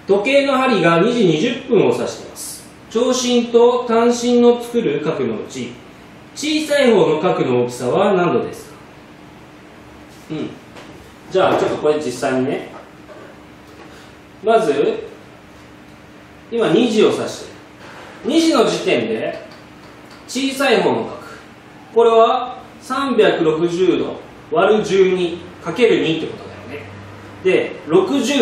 時計の針が2時20分を指しています。長針と短針の作る角のうち、小さい方の角の大きさは何度ですか？じゃあちょっとこれ実際にね、まず今2時を指してる。2時の時点で小さい方の角、これは360度割る12かける2ってことだよね。で60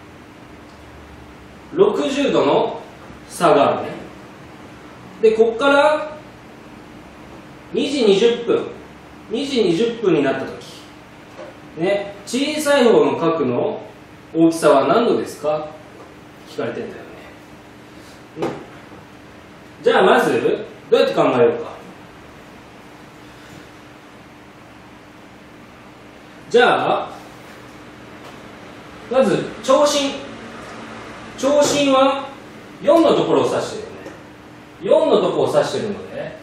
度の差があるね。でこっから2時20分になった時ね、小さい方の角の大きさは何度ですか？聞かれてんだよね。じゃあまずどうやって考えようか。じゃあまず長針は4のところを指してるよね。4のところを指してるので、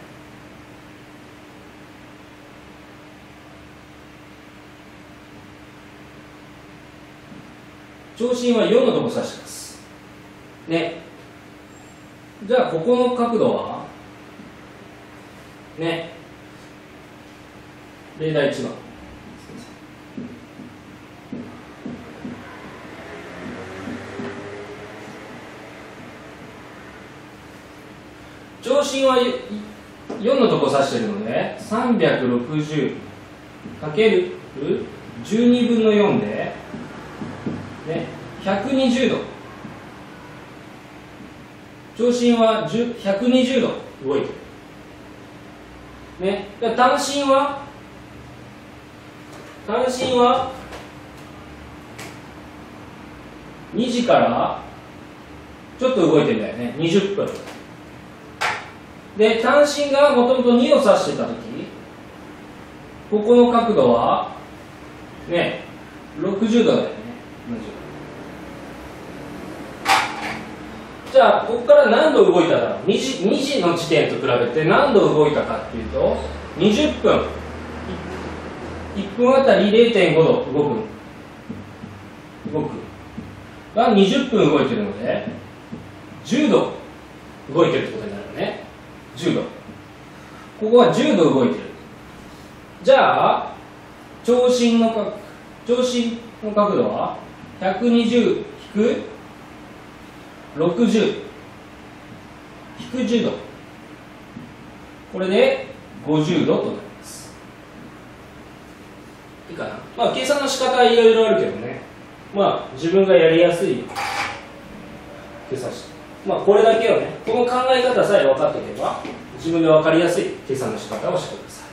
長針は4のところを指してますね。じゃあここの角度はね、例題1番。長針は4のところを指しているので、360かける12分の4で、ね、120度。長針は120度動いてる。ね、短針は2時からちょっと動いてるんだよね。20分。で短針がもともと2を指してた時、ここの角度はね60度だよね。じゃあここから何度動いただろう。2時の時点と比べて何度動いたかっていうと、20分1分あたり 0.5 度動くが20分動いてるので10度動いてるってことになるよね。10度、ここは10度動いてる。じゃあ長針の角度は120引く60引く10度、これで50度となります。いいかな。まあ計算の仕方はいろいろあるけどね、まあ自分がやりやすい計算して、まあこれだけをね、この考え方さえ分かっておけば自分で分かりやすい計算の仕方をしてください。